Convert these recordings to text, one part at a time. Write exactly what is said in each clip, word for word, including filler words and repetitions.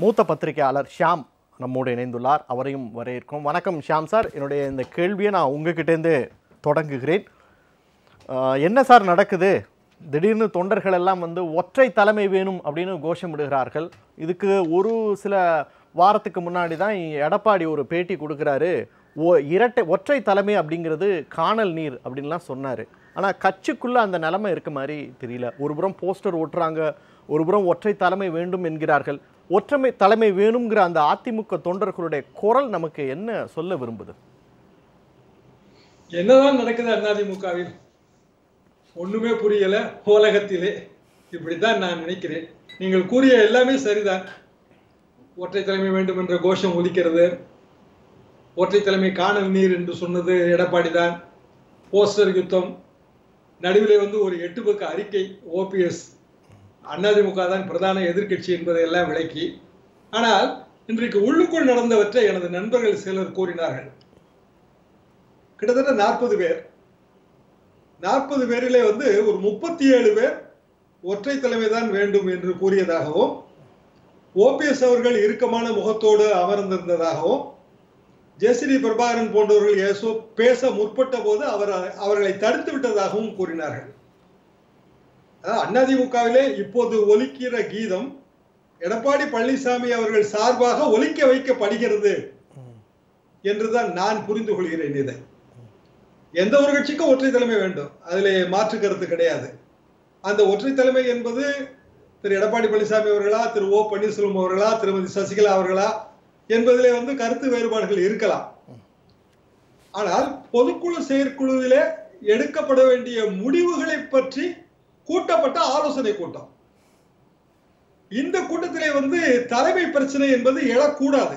மூத்த பத்திரிகையாளர் ஷியாம் நம்மோடு இணைந்துள்ளார். அவரையும் வரவேற்கும். வணக்கம் ஷியாம் சார். என்னுடைய இந்த கேள்வியை நான் உங்ககிட்டேருந்து தொடங்குகிறேன். என்ன சார் நடக்குது? திடீர்னு தொண்டர்கள் எல்லாம் வந்து ஒற்றை தலைமை வேணும் அப்படின்னு கோஷமிடுகிறார்கள். இதுக்கு ஒரு சில வாரத்துக்கு முன்னாடி தான் எடப்பாடி ஒரு பேட்டி கொடுக்குறாரு. ஓ இரட்டை ஒற்றை தலைமை அப்படிங்கிறது காணல் நீர் அப்படின்லாம் சொன்னார். ஆனால் கட்சிக்குள்ளே அந்த நிலைமை இருக்க மாதிரி தெரியல. ஒரு புறம் போஸ்டர் ஓட்டுறாங்க, ஒரு புறம் ஒற்றை தலைமை வேண்டும் என்கிறார்கள். ஒற்றை தலைமை வேணுங்கிற அந்த அதிமுக தொண்டர்களுடைய குரல் நமக்கு என்ன சொல்ல விரும்புது? என்னதான் நடக்குது அதிமுகவில் ஒண்ணுமே புரியல. உலகத்திலே இப்படித்தான் நான் நினைக்கிறேன். நீங்கள் கூறிய எல்லாமே சரிதான். ஒற்றை தலைமை வேண்டும் என்ற கோஷம் ஒலிக்கிறது. ஒற்றை தலைமை காணல் நீர் என்று சொன்னது எடப்பாடி தான். போஸ்டர் யுத்தம், நடுவிலே வந்து ஒரு எட்டு பக்க அறிக்கை. ஓபிஎஸ் அதிமுக தான் பிரதான எதிர்கட்சி என்பதை எல்லாம் விளக்கி. ஆனால் இன்றைக்கு உள்ளுக்குள் நடந்தவற்றை எனது நண்பர்கள் சிலர் கூறினார்கள். கிட்டத்தட்ட நாற்பது பேர் நாற்பது பேரிலே வந்து ஒரு முப்பத்தி ஏழு பேர் ஒற்றை தலைமை தான் வேண்டும் என்று கூறியதாகவும், ஓபிஎஸ் அவர்கள் இறுக்கமான முகத்தோடு அமர்ந்திருந்ததாகவும், ஜெசிடி பிரபாகரன் போன்றவர்கள் ஏசோ பேச முற்பட்ட போது அவர் அவர்களை தடுத்து விட்டதாகவும் கூறினார்கள். அதிமுகவிலே இப்போது ஒலிக்கிற கீதம் எடப்பாடி பழனிசாமி அவர்கள் சார்பாக ஒலிக்க வைக்கப்படுகிறது என்றுதான் நான் புரிந்து கொள்கிறேன். இதை எந்த ஒரு கட்சிக்கும் ஒற்றை தலைமை வேண்டும், அதிலே மாற்று கருத்து கிடையாது. அந்த ஒற்றை தலைமை என்பது திரு எடப்பாடி பழனிசாமி அவர்களா, திரு ஓ பன்னீர்செல்வம் அவர்களா, திருமதி சசிகலா அவர்களா என்பதிலே வந்து கருத்து வேறுபாடுகள் இருக்கலாம். ஆனால் பொதுக்குழு செயற்குழுவிலே எடுக்கப்பட வேண்டிய முடிவுகளை பற்றி கூட்டப்பட்ட ஆலோசனை கூட்டம். இந்த கூட்டத்திலே வந்து தலைமை பிரச்சனை என்பது எழக்கூடாது.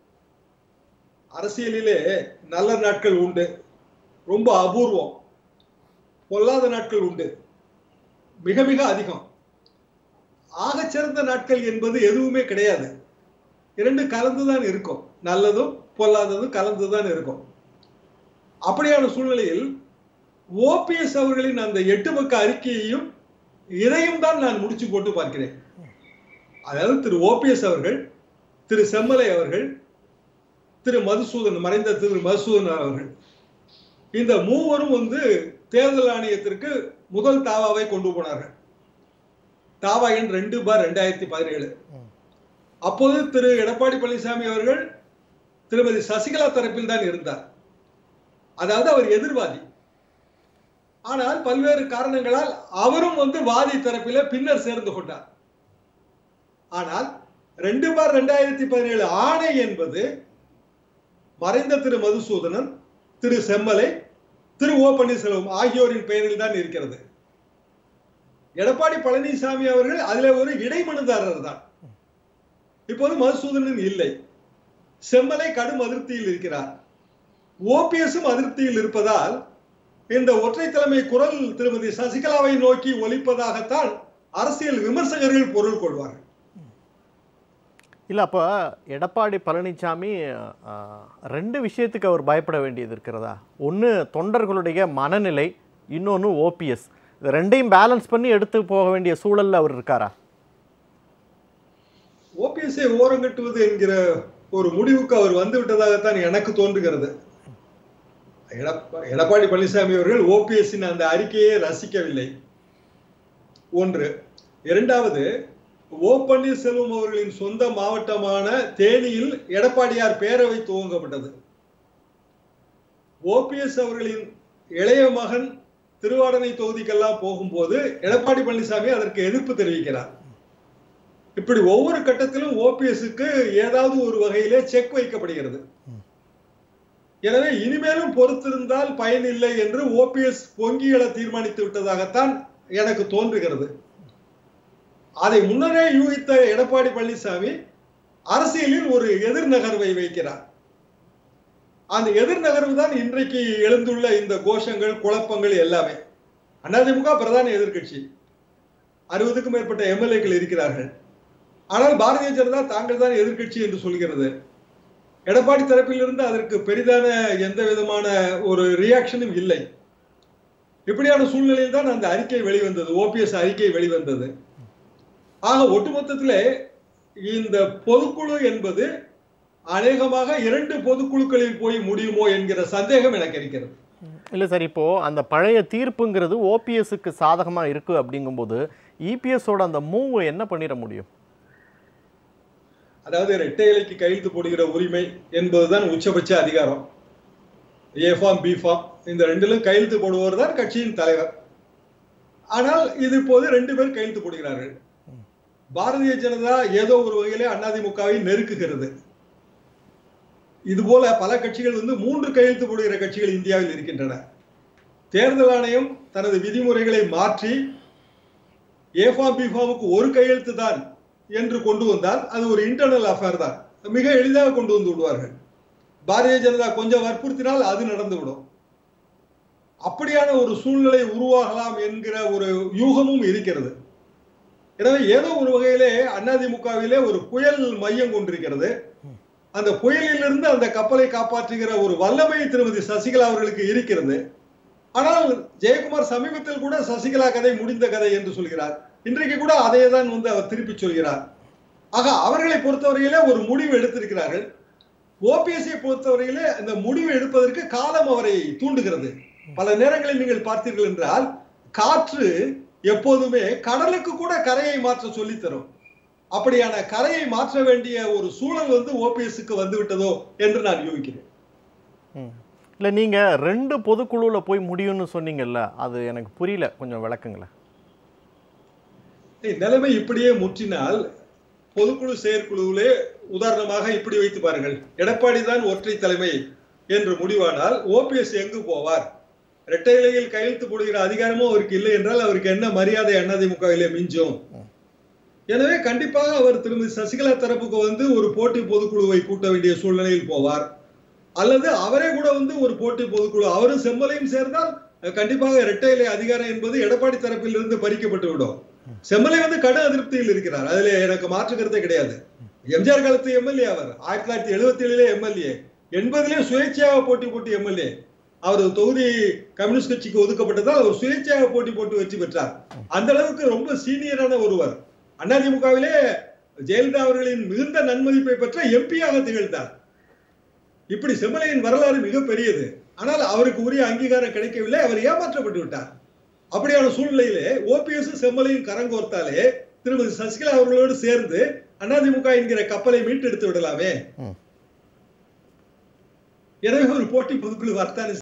அரசியலிலே நல்ல நாட்கள் உண்டு, ரொம்ப அபூர்வம். பொல்லாத நாட்கள் உண்டு, மிக மிக அதிகம். ஆகச்சிறந்த நாட்கள் என்பது எதுவுமே கிடையாது. இரண்டு கலந்துதான் இருக்கும். நல்லதும் பொல்லாததும் கலந்துதான் இருக்கும். அப்படியான சூழ்நிலையில் ஓபிஎஸ் அவர்களின் அந்த எட்டு பக்க அறிக்கையையும் இதையும் தான் நான் முடிச்சு போட்டு பார்க்கிறேன். அதாவது திரு ஓபிஎஸ் அவர்கள், திரு செம்மலை அவர்கள், திரு மதுசூதன், மறைந்த திரு மதுசூதன் அவர்கள், இந்த மூவரும் வந்து தேர்தல் ஆணையத்திற்கு முதல் தாவாவை கொண்டு போனார்கள். தாவா எண் ரெண்டு பார் ரெண்டாயிரத்தி பதினேழு. அப்போது திரு எடப்பாடி பழனிசாமி அவர்கள் திருமதி சசிகலா தரப்பில் தான் இருந்தார். அதாவது அவர் எதிர்வாதி. ஆனால் பல்வேறு காரணங்களால் அவரும் வந்து வாதி தரப்பில பின்னர் சேர்ந்து கொண்டார். ஆனால் ரெண்டு பார் ரெண்டாயிரத்தி பதினேழு ஆணை என்பது மறைந்த திரு மதுசூதனன், திரு செம்மலை, திரு ஓ பன்னீர்செல்வம் ஆகியோரின் பெயரில் தான் இருக்கிறது. எடப்பாடி பழனிசாமி அவர்கள் அதில் ஒரு இடைமனுதாரர் தான். இப்போது மதுசூதனன் இல்லை. செம்மலை கடும் அதிருப்தியில் இருக்கிறார். ஓபிஎஸும் அதிருப்தியில் இருப்பதால் இந்த ஒற்றை தலைமை குரல் திருமதி சசிகலாவை நோக்கி ஒலிப்பதாகத்தான் அரசியல் விமர்சகர்கள் பொருள் கொள்வார்கள். இல்லை, அப்போ எடப்பாடி பழனிசாமி ரெண்டு விஷயத்துக்கு அவர் பயப்பட வேண்டியது இருக்கிறதா? ஒன்று தொண்டர்களுடைய மனநிலை, இன்னொன்று ஓபிஎஸ். இது ரெண்டையும் பேலன்ஸ் பண்ணி எடுத்து போக வேண்டிய சூழல்ல அவர் இருக்காரா? ஓபிஎஸ்ஐ ஓரங்கட்டுவது என்கிற ஒரு முடிவுக்கு அவர் வந்து விட்டதாகத்தான் எனக்கு தோன்றுகிறது. எடப்பாடி பழனிசாமி அவர்கள் ஓபிஎஸ்ஸின் அந்த அறிக்கையை ரசிக்கவில்லை, ஒன்று. இரண்டாவது, ஓ பன்னீர்செல்வம் அவர்களின் சொந்த மாவட்டமான தேனியில் எடப்பாடியார் பேரவை துவங்கப்பட்டது. ஓபிஎஸ் அவர்களின் இளைய மகன் திருவாடனை தொகுதிக்கெல்லாம் போகும்போது எடப்பாடி பழனிசாமி அதற்கு எதிர்ப்பு தெரிவிக்கிறார். இப்படி ஒவ்வொரு கட்டத்திலும் ஓபிஎஸ்க்கு ஏதாவது ஒரு வகையிலே செக் வைக்கப்படுகிறது. எனவே இனிமேலும் பொறுத்திருந்தால் பயனில்லை என்று ஓபிஎஸ் பொங்கியல தீர்மானித்து விட்டதாகத்தான் எனக்கு தோன்றுகிறது. அதை முன்னரே யூகித்த எடப்பாடி பழனிசாமி அரசியலில் ஒரு எதிர் நகர்வை வைக்கிறார். அந்த எதிர் நகர்வு தான் இன்றைக்கு எழுந்துள்ள இந்த கோஷங்கள், குழப்பங்கள் எல்லாமே. அதிமுக பிரதான எதிர்கட்சி, அறுபதுக்கும் மேற்பட்ட எம்எல்ஏக்கள் இருக்கிறார்கள். ஆனால் பாரதிய ஜனதா தாங்கள் தான் எதிர்கட்சி என்று சொல்கிறது. எடப்பாடி தரப்பிலிருந்து அதற்கு பெரிதான எந்த விதமான ஒரு ரியாக்ஷனும் இல்லை. இப்படியான சூழ்நிலையில் தான் அந்த அறிக்கை வெளிவந்தது, ஓபிஎஸ் அறிக்கை வெளிவந்தது. ஆக ஒட்டுமொத்தத்திலே இந்த பொதுக்குழு என்பது அநேகமாக இரண்டு பொதுக்குழுக்களில் போய் முடியுமோ என்கிற சந்தேகம் எனக்கு இருக்கிறது. இல்லை சார், இப்போ அந்த பழைய தீர்ப்புங்கிறது ஓபிஎஸ்க்கு சாதகமா இருக்கு அப்படிங்கும்போது இபிஎஸோட அந்த மூவ் என்ன பண்ணிட முடியும்? அதாவது இரட்டை இலைக்கு கையெழுத்து போடுகிற உரிமை என்பதுதான் உச்சபட்ச அதிகாரம். ஏ ஃபார்ம் பி ஃபார்ம் இந்த ரெண்டிலும் கையெழுத்து போடுபவர் தான் கட்சியின் தலைவர். ஆனால் இது இப்போது ரெண்டு பேர் கையெழுத்து போடுகிறார்கள். பாரதிய ஜனதா ஏதோ ஒரு வகையிலே அதிமுகவை நெருக்குகிறது. இது போல பல கட்சிகள் வந்து மூன்று கையெழுத்து போடுகிற கட்சிகள் இந்தியாவில் இருக்கின்றன. தேர்தல் ஆணையம் தனது விதிமுறைகளை மாற்றி ஏ ஃபார்ம் பி ஃபார்முக்கு ஒரு கையெழுத்து தான் என்று கொண்டு வந்தால் அது ஒரு இன்டர்னல் அஃபேர் தான், மிக எளிதாக கொண்டு வந்து விடுவார்கள். பாரதிய ஜனதா கொஞ்சம் வற்புறுத்தினால் அது நடந்துவிடும். அப்படியான ஒரு சூழ்நிலை உருவாகலாம் என்கிற ஒரு யூகமும் இருக்கிறது. எனவே ஏதோ ஒரு வகையிலே அதிமுகவிலே ஒரு புயல் மையம் கொண்டிருக்கிறது. அந்த புயலிலிருந்து அந்த கப்பலை காப்பாற்றுகிற ஒரு வல்லமை திருமதி சசிகலா அவர்களுக்கு இருக்கிறது. ஆனால் ஜெயக்குமார் சமீபத்தில் கூட சசிகலா கதை முடிந்த கதை என்று சொல்கிறார். இன்றைக்கு கூட அதே தான் வந்து அவர் திருப்பி சொல்கிறார். ஆக அவர்களை பொறுத்தவரையிலே ஒரு முடிவு எடுத்திருக்கிறார்கள். ஓபிஎஸ்ஐ பொறுத்தவரையிலே அந்த முடிவு எடுப்பதற்கு காலம் அவரை தூண்டுகிறது. பல நேரங்களில் நீங்கள் பார்த்தீர்கள் என்றால் காற்று எப்போதுமே கடலுக்கு கூட கரையை மாற்ற சொல்லி தரும். அப்படியான கரையை மாற்ற வேண்டிய ஒரு சூழல் வந்து ஓபிஎஸ்க்கு வந்து விட்டதோ என்று நான் யூகிக்கிறேன். இல்ல, நீங்க ரெண்டு பொதுக்குழுல போய் முடியும்னு சொன்னீங்கல்ல, அது எனக்கு புரியல, கொஞ்சம் விளக்குங்களேன். நிலைமை இப்படியே முற்றினால் பொதுக்குழு செயற்குழுவிலே உதாரணமாக இப்படி வைத்து பாருங்கள், எடப்பாடி தான் ஒற்றை தலைமை என்று முடிவானால் ஓபிஎஸ் எங்கு போவார்? இரட்டை இலையில் கையெழுத்து போடுகிற அதிகாரமும் அவருக்கு இல்லை என்றால் அவருக்கு என்ன மரியாதை அதிமுகவிலே மிஞ்சும்? எனவே கண்டிப்பாக அவர் திருமதி சசிகலா தரப்புக்கு வந்து ஒரு போட்டி பொதுக்குழுவை கூட்ட வேண்டிய சூழ்நிலையில் போவார். அல்லது அவரே கூட வந்து ஒரு போட்டி பொதுக்குழு, அவரும் செம்மலையும் சேர்ந்தால் கண்டிப்பாக இரட்டை இலை அதிகாரம் என்பது எடப்பாடி தரப்பில் இருந்து பறிக்கப்பட்டு விடும். செம்மலை வந்து கடும் அதிருப்தியில் இருக்கிறார், அதுல எனக்கு மாற்று கருத்தே கிடையாது. எம்ஜிஆர் காலத்து எம்எல்ஏ அவர், ஆயிரத்தி தொள்ளாயிரத்தி எழுபத்தி ஏழுல எம்எல்ஏ, எண்பதுலேயே சுயேட்சையாக போட்டி போட்டு எம்எல்ஏ. அவர் தொகுதி கம்யூனிஸ்ட் கட்சிக்கு ஒதுக்கப்பட்டதால் அவர் சுயேட்சையாக போட்டி போட்டு வெற்றி பெற்றார். அந்த அளவுக்கு ரொம்ப சீனியரான ஒருவர். அதிமுகவிலே ஜெயலலிதா அவர்களின் மிகுந்த நன்மதிப்பை பெற்ற எம்பியாக திகழ்ந்தார். இப்படி செம்மலையின் வரலாறு மிக பெரியது. ஆனால் அவருக்கு உரிய அங்கீகாரம் கிடைக்கவில்லை, அவர் ஏமாற்றப்பட்டு விட்டார். அப்படியான சூழ்நிலையிலே ஓபிஎஸ் செம்மலையும் கரங்கோர்த்தாலே திருமதி சசிகலா அவர்களோடு சேர்ந்து அதிமுக என்கிற கப்பலை மீட்டெடுத்து விடலாமே. எனவே ஒரு போட்டி பொதுக்குழு வர்த்தான